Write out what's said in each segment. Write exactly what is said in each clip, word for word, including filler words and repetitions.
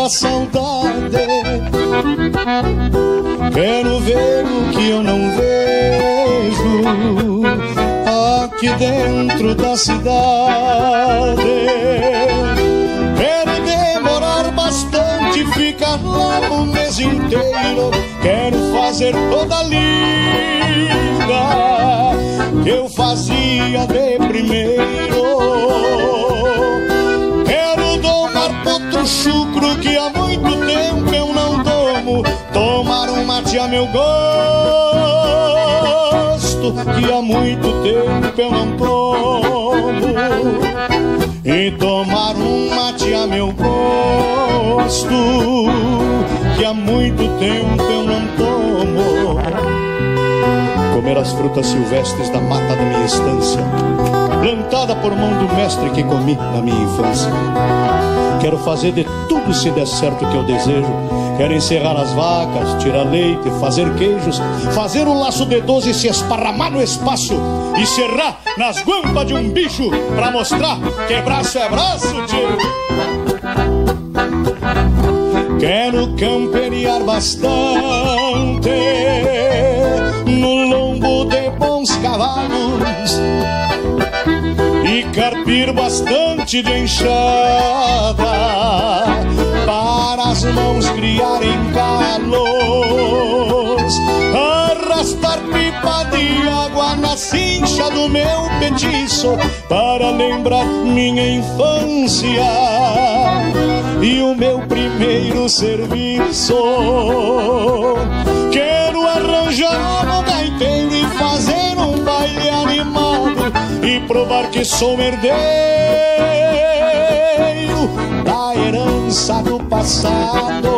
a saudade. Quero ver o que eu não vejo aqui dentro da cidade. Quero demorar bastante, ficar lá um mês inteiro. Quero fazer toda a lida que eu fazia de primeiro. Quero domar potro chucro que há muito tempo eu não tomo. Tomar um mate a meu gosto que há muito tempo eu não tomo. E tomar um mate a meu gosto que há muito tempo eu não tomo. Comer as frutas silvestres da mata da minha estância, plantada por mão do mestre que comi na minha infância. Quero fazer de tudo se der certo o que eu desejo. Quero encerrar as vacas, tirar leite, fazer queijos, fazer um laço de doze e se esparramar no espaço e serrar nas guampas de um bicho pra mostrar que braço é braço, tio. Quero camperiar bastante no lombo de bons cavalos e carpir bastante de enxada para as mãos criarem calos. Arrastar pipa de água na cincha do meu petiço para lembrar minha infância e o meu primeiro serviço. Quero arranjar um gaiteiro e fazer um baile animado e provar que sou herdeiro da herança do passado.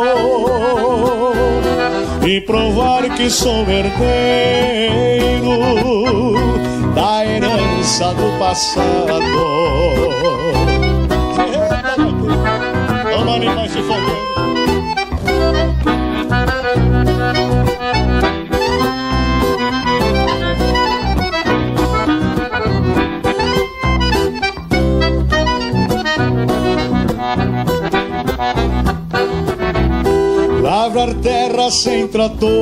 E provar que sou herdeiro da herança do passado. Vamos animar esse fogueiro. Lavrar terra sem trator,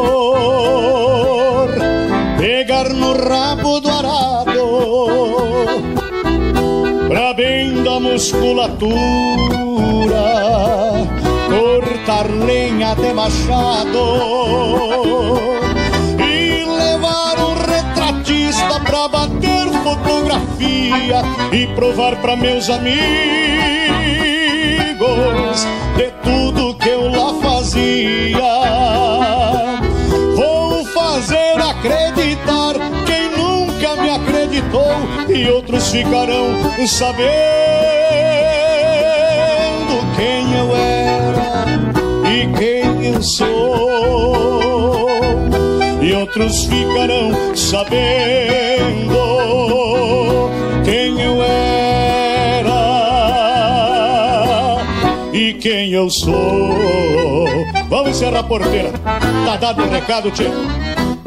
pegar no rabo do arado, pra bem da musculatura, cortar lenha de machado e levar um retratista pra bater fotografia e provar pra meus amigos de tudo que eu lá fazia. Vou fazer acreditar quem nunca me acreditou e outros ficarão sabendo quem eu era e quem eu sou. E outros ficarão sabendo quem eu era e quem eu sou. Vamos encerrar a porteira. Tá dado o recado, tio.